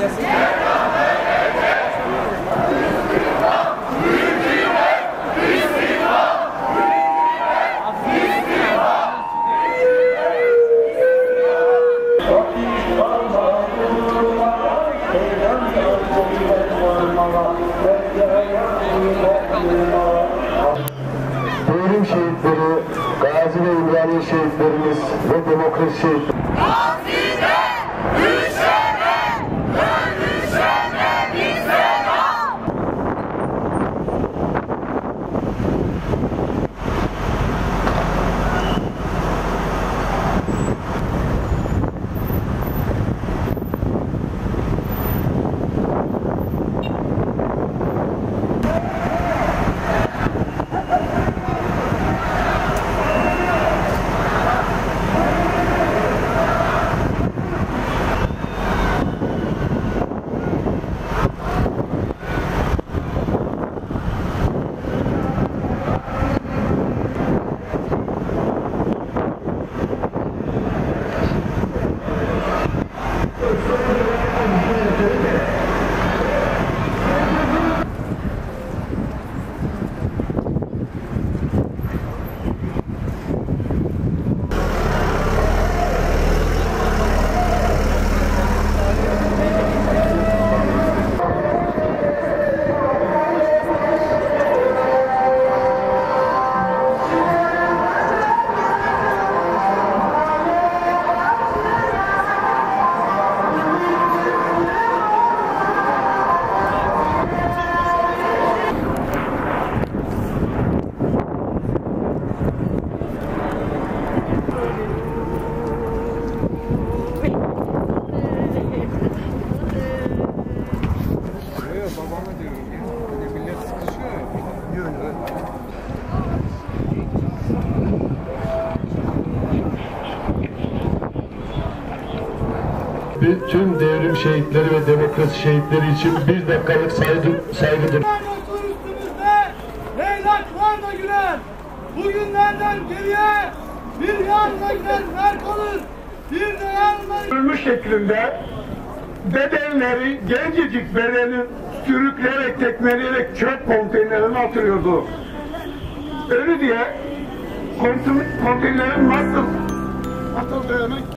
Devrim şehitleri, Gazi ve İmraniye şehitlerimiz ve demokrasi şehitleri. Gazide, düşene, ölüşene bir selam. Babama diyorum ya. Hani millet sıkışıyor ya. Tüm devrim şehitleri ve demokrasi şehitleri için bir dakikalık saygıdır. Üstümüzde leylaklar da güler. Bugünlerden geriye bir yarına gidenler kalır. Bir de yarına... Ölmüş şeklinde bedenleri, gencecik bedeni sürükleyerek, tekmeleyerek çöp konteynerine atılıyordu. Ölü diye konteynerin nasıl atıldığını